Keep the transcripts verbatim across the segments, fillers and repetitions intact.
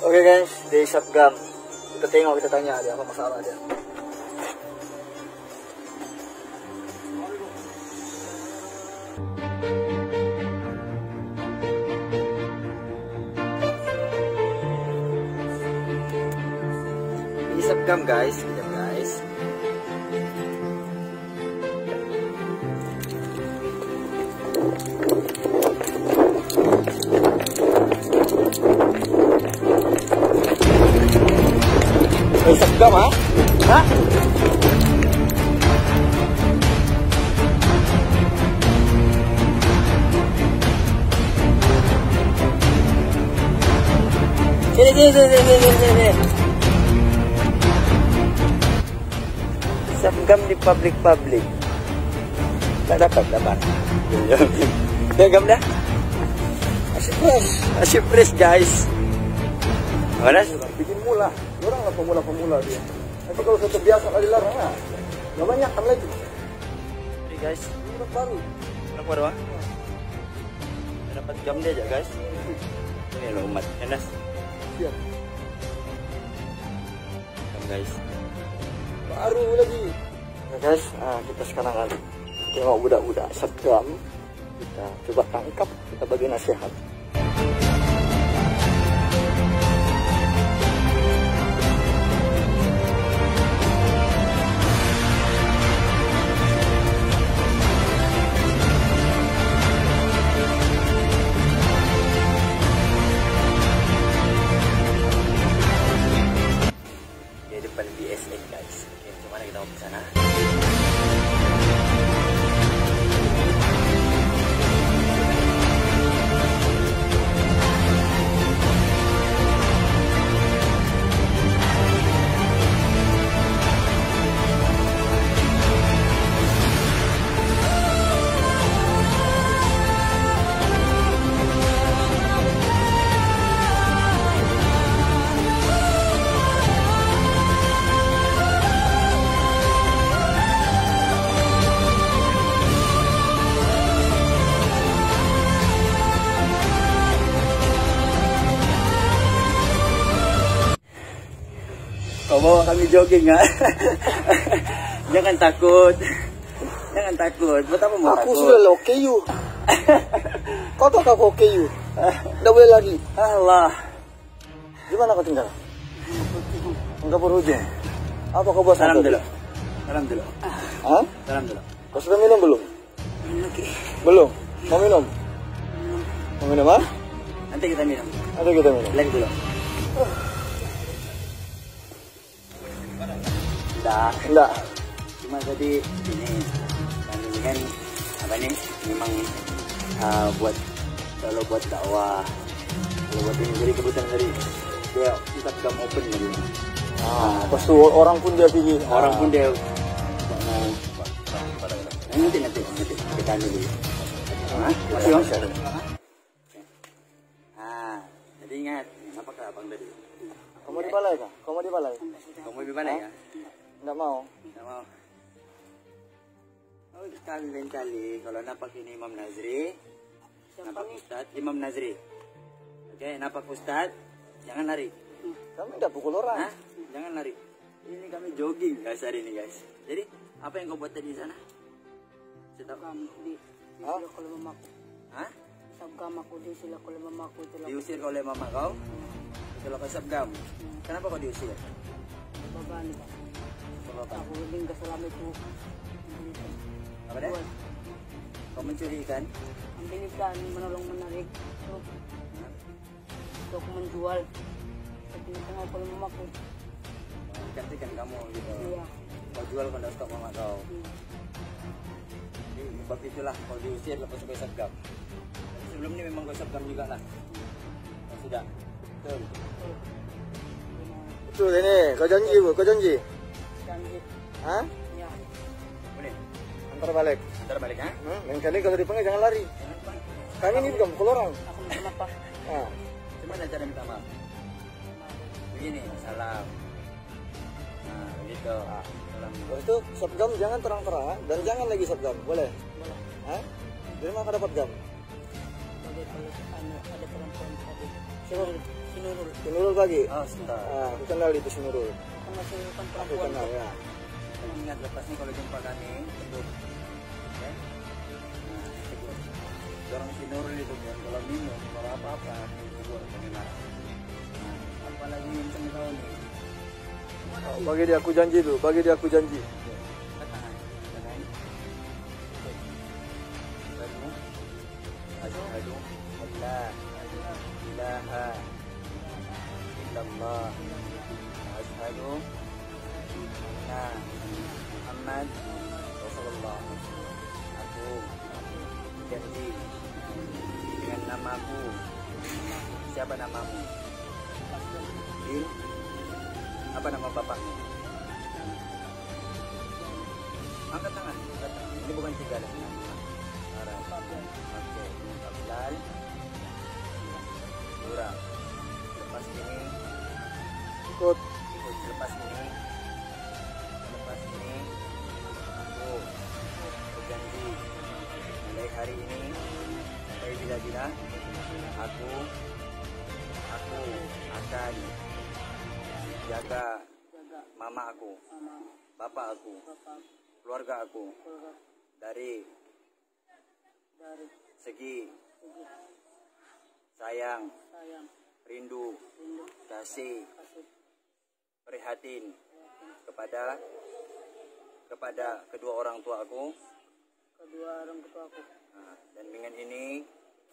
Oke guys, di Satgam kita tengok, kita tanya dia apa masalah dia. Di Satgam guys, kita guys. Di Satgam ha? Ha? Sini sini sini sini sini. Satgam di public-public. Tak dapat dapat. Gagam dah. Asyik fresh, asyik fresh guys. Mana? Bikin mula. Orang lah pemula-pemula dia. Tapi kalau sudah terbiasa kali larang lah. Gak banyak kan lagi. Ini guys, Ini baru. kenapa doang? Dapat jam dia aja guys. Ini loh umat, enas. Siap. Jam guys. Baru lagi. Nah guys, ah, kita sekarang kan tengok budak-budak Satgam. Kita coba tangkap, kita bagi nasihat. Di depan B S N guys. Oke, gimana kita mau ke sana? Kau bawa kami jogging ha? Jangan takut. Jangan takut. Buat apa mau Aku takut? sudah lock you. Kau tahu aku oke you? Tidak boleh lagi. Allah. Di mana kau tinggal? Enggak berujung. Apa kau buat Salam sampai dulu. tadi? Salam dulu. Hah? Salam dulu. Kau sudah minum belum? Belum. Mau minum? Mau minum ah? Nanti kita minum. Atau kita minum? Lagi dulu. Tidak. Enggak. Cuma tadi ini kami ini kan apa nih memang uh, buat kalau buat dakwah, kalau buat ini jadi kebutuhan dari dia Satgam open jadi. Ah, pas tu orang pun dia pergi. Orang Ah. pun dia mau nanti nanti nanti kita tanya dulu. Hah? Masih masih. Ah, jadi ingat apa kata abang tadi? Kamu di balai kah? Kamu di balai? Kamu di mana ya? Enggak mau. Tak mau. Oh, sekali lain kali kalau nampak ini Imam Nazri, nampak Ustaz Imam Nazri. Okey, nampak Ustaz, jangan lari. Kami tidak pukul orang. Hah? Jangan lari. Ini kami jogging guys hari ini guys. Jadi, apa yang kau buat tadi di sana? Saya tahu. Kami di Hah? sila kalau mamaku. Hah? Sabgam aku di sila kalau mamaku itu lah. Diusir kau oleh mama kau? Kalau kau Satgam. Kenapa kau diusir? Baba ni ba? Sebab apa? Aku huling kasalamat ko. Apa dah? Kau mencuri ikan? Ang bilisan menolong menarik. So, so aku menjual. Sa tinatangay ko ng mamaku. Gantikan kamu gitu. Iya. Kau jual kau dah stok mama kau. Hmm. Jadi, sebab itulah kau diusir lepas kau Satgam. Sebelum ni memang kau Satgam juga lah. Kau sudah. Betul. Betul ini. Kau janji bu, kau janji. Janji. Hah? Ya. Boleh. Antar balik. Antar balik ha? Hmm? Lain kali kalau dipanggil jangan lari. Jangan lupa. Kami ini bukan pukul orang. Ako minta pa. Ah. Gimana cara minta maaf? Begini, salam. Nah, begitu. Ah, salam. Terus itu Satgam jangan terang-terang dan jangan lagi Satgam. Boleh? Wala. Hah? Dari mana kau dapat gam? Bagay pala ano, ada perempuan sabi. Siapa? Sinurul. Sinurul bagi. Oh, Ustaz. Ah, aku kenal itu Sinurul. Karena saya bukan Aku perempuan. kenal ya. Ingat lepas ni kalau jumpa kami, tegur. Ya. Nah, tegur. Orang Sinurul itu kan kalau bingung, kalau apa-apa, tegur kami marah. Nah, apalagi yang sama kau ni. Oh, bagi dia aku janji tu, bagi dia aku janji. Katakan, katakan. Asyhadu asyhadu an la ilaha illallah wa asyhadu anna Muhammad Rasulullah. Aku janji dengan namaku. Siapa namamu? Din. Apa nama bapakmu? Angkat tangan, angkat tangan. Ini bukan tiga lah. Arab. Oke. Abdal. Dura. Lepas ini. Ikut. Ikut. Lepas ini. Lepas ini. Aku berjanji. Mulai hari ini. Sampai bila-bila. Aku. Aku akan jaga Jaga mama aku, mama, bapak aku, bapak, keluarga aku keluarga dari dari segi segi sayang, sayang, rindu, rindu, kasih, kasih, prihatin kepada kepada kedua orang tua aku. kedua orang tua aku. Nah, dan dengan ini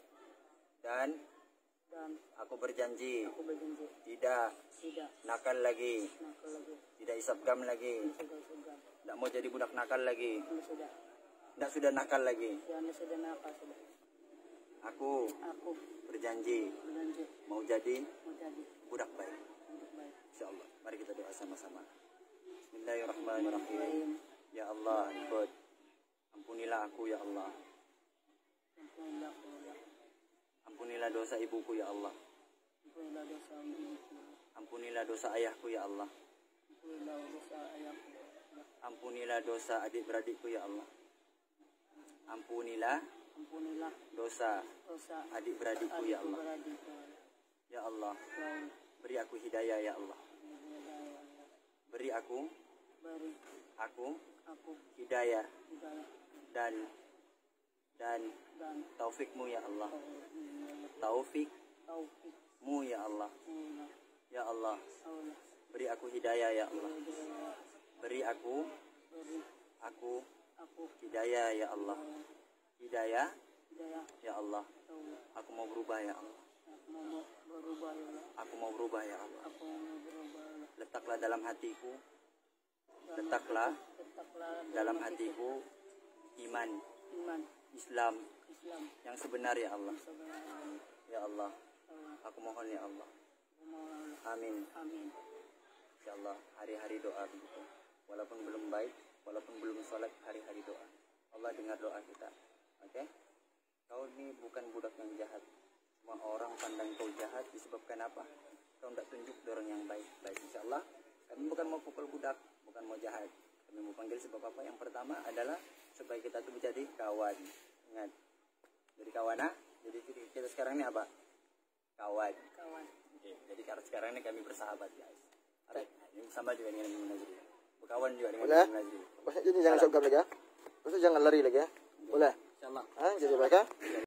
dan Dan aku berjanji aku berjanji tidak tidak nakal lagi, nakal lagi, tidak isap gam lagi, sudah sudah, tidak mau jadi budak nakal lagi, anda sudah, tidak sudah nakal lagi. ya anda sudah nakal sudah. Aku Aku berjanji berjanji mau jadi mau jadi budak baik. untuk baik. InsyaAllah. Mari kita doa sama-sama. Bismillahirrahmanirrahim. Bismillahirrahmanirrahim. Ya Allah, ikut. Ampunilah aku ya Allah. Ampunilah aku ya, Ampunilah dosa ibuku ya Allah. ampunilah dosa ibuku, Ampunilah dosa ayahku ya Allah. ampunilah dosa ayahku, ya. Ampunilah dosa adik-beradikku ya Allah. Ampunilah Ampunilah dosa dosa adik-beradikku ya Allah. adik-beradik, Ya Allah, ya Allah. beri aku hidayah ya Allah. Beri aku, Beri aku aku hidayah hidayah dan dan dan taufikmu ya Allah. taufik Taufikmu ya Allah. Allah, Ya Allah, Allah. beri aku hidayah ya Allah. Hidayah. Beri aku, Beri aku aku hidayah ya Allah. Hidayah hidayah, ya Allah. ya Allah. Aku mau berubah ya Allah. Aku mau berubah ya Allah. Aku mau berubah ya Allah. Aku mau berubah ya Allah. Letaklah dalam hatiku, Dalam letaklah hati- letaklah dalam hatiku iman, iman Islam Islam yang sebenar ya Allah. sebenarnya. Ya Allah, Allah. aku mohon ya Allah. Aku mohon Allah. Amin. Amin. InsyaAllah hari-hari doa begitu. Walaupun belum baik, walaupun belum sholat, hari-hari doa. Allah dengar doa kita. Oke? Kau ini bukan budak yang jahat. Semua orang pandang kau jahat disebabkan apa? Kau tidak tunjuk orang yang baik. Baik, insyaAllah. Kami bukan mau pukul budak, bukan mau jahat. Kami mau panggil sebab apa? Yang pertama adalah supaya kita tuh menjadi kawan. Ingat. Jadi kawan, ah? Jadi kita sekarang ini apa? Kawan. Kawan. Oke, jadi karena sekarang ini kami bersahabat, guys. Alright, ini sama juga dengan Imam Nazri. Berkawan juga dengan Boleh? Imam Nazri. Maksudnya jadi jangan sokap lagi ya. Maksudnya jangan lari lagi ya. Boleh? Insyaallah. Ah, jadi baik ya.